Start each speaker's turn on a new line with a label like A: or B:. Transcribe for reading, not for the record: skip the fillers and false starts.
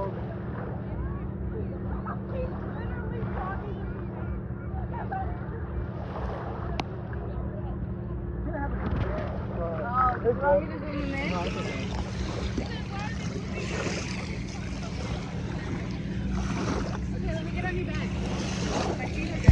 A: You want me to zoom him in? Okay, let me get on your back. My feet are